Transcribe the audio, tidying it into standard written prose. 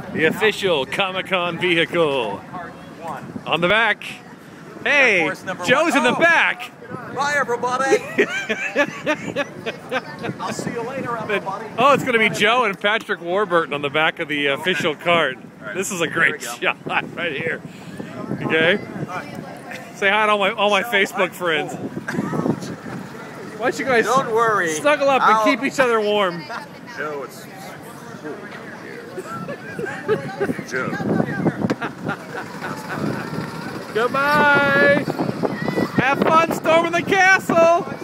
The official Comic-Con vehicle. On the back. Hey, Joe's in the back. Bye, everybody. I'll see you later, everybody. Oh, it's going to be Joe and Patrick Warburton on the back of the official cart. This is a great shot right here. Okay. Say hi to all my Facebook friends. Why don't you guys don't worry, snuggle up and keep each other warm? Joe, it's Joe. Goodbye. Have fun storming the castle.